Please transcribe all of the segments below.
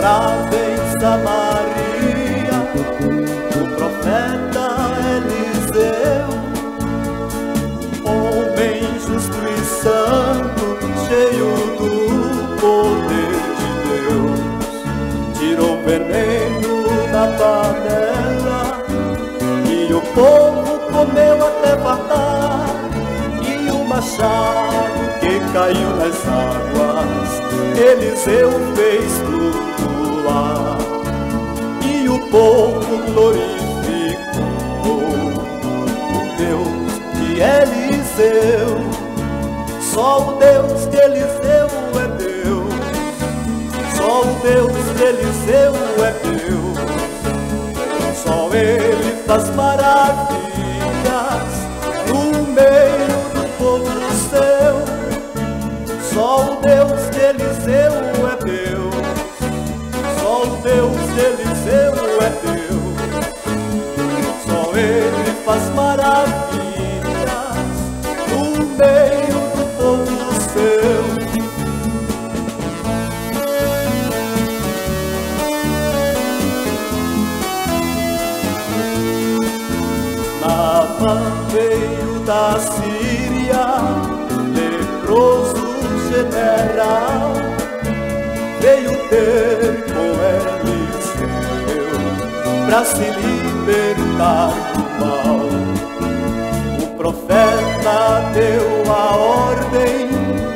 morava em Samaria o profeta Eliseu, homem justo e santo, cheio do poder de Deus. Tirou o veneno da panela e o povo comeu até fartar. E o machado que caiu nas águas, Eliseu fez flutuar. E o povo glorificou o Deus de Eliseu. Só o Deus de Eliseu é Deus. Só o Deus de Eliseu é Deus. Só Ele faz maravilhas no meio do povo seu. Só o Deus de Eliseu é Deus. Só o Deus de Eliseu é Deus. Só Ele faz maravilhas no meio do povo seu. Naamã veio da Síria, leproso general, veio ter com Eliseu pra se libertar do mal. O profeta deu a ordem,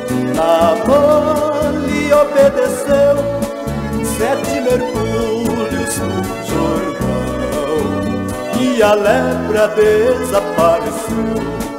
Naamã lhe obedeceu. 7 mergulhos no Jordão e a lepra desapareceu.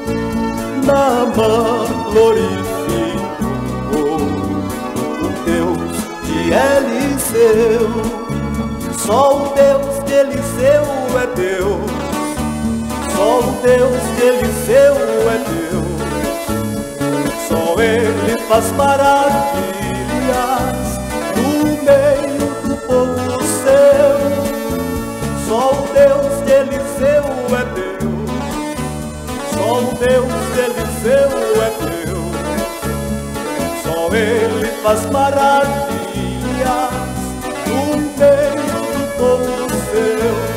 Naamã glorificou o Deus de Eliseu. Só o Deus de Eliseu é Deus. Só o Deus de Eliseu é Deus. Só Ele faz maravilhas no meio do povo seu. Só o Deus de Eliseu é Deus. Só o Deus de Eliseu é Deus. Só Ele faz maravilhas no meio do povo seu.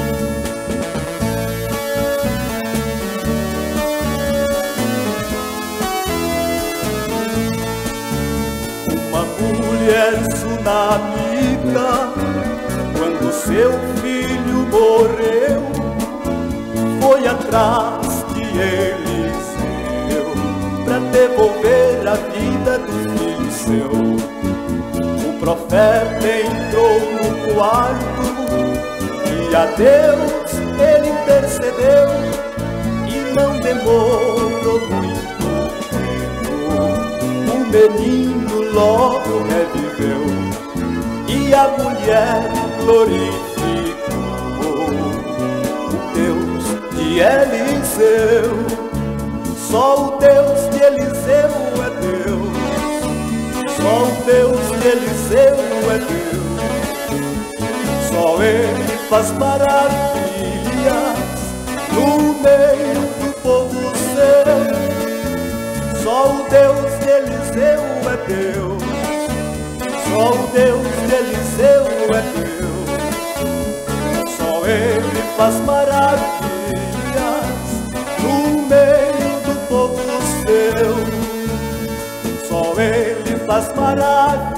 Uma mulher sunamita, quando seu filho morreu, foi atrás de Eliseu pra devolver a vida do filho seu. O profeta entrou no quarto e a Deus ele intercedeu, e não demorou muito tempo, o menino logo reviveu. E a mulher glorificou o Deus de Eliseu. Só o Deus de Eliseu é Deus. Só o Deus de Eliseu é Deus. Só Ele faz maravilhas no meio do povo seu. Só o Deus de Eliseu é Deus. Só o Deus de Eliseu é Deus. Só Ele faz maravilhas no meio do povo seu. Só Ele faz maravilhas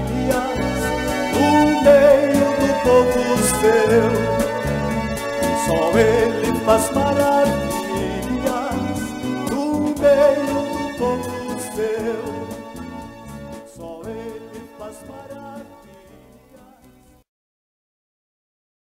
no meio do povo seu. Só Ele faz maravilhas no meio do povo seu.